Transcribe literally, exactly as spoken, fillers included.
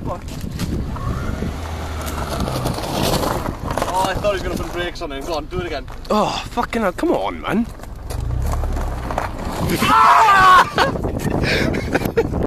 come on. Oh, I thought he was going to put the brakes on him. Go on, do it again. Oh, fucking hell, come on, man.